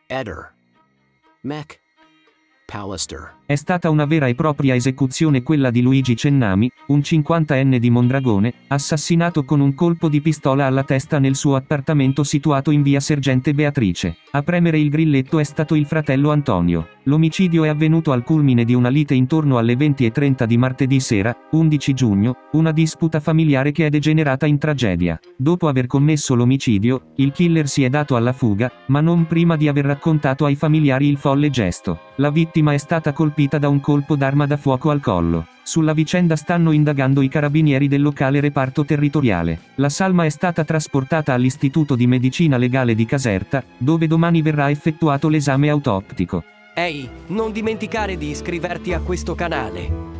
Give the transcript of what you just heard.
Eder. Mac. Pallister. È stata una vera e propria esecuzione quella di Luigi Cennami, un 50enne di Mondragone, assassinato con un colpo di pistola alla testa nel suo appartamento situato in via Sergente Beatrice. A premere il grilletto è stato il fratello Antonio. L'omicidio è avvenuto al culmine di una lite intorno alle 20:30 di martedì sera, 11 giugno, una disputa familiare che è degenerata in tragedia. Dopo aver commesso l'omicidio, il killer si è dato alla fuga, ma non prima di aver raccontato ai familiari il folle gesto. La vittima è stata colpita da un colpo d'arma da fuoco al collo. Sulla vicenda stanno indagando i carabinieri del locale reparto territoriale. La salma è stata trasportata all'Istituto di Medicina Legale di Caserta, dove domani verrà effettuato l'esame autoptico. Ehi, non dimenticare di iscriverti a questo canale.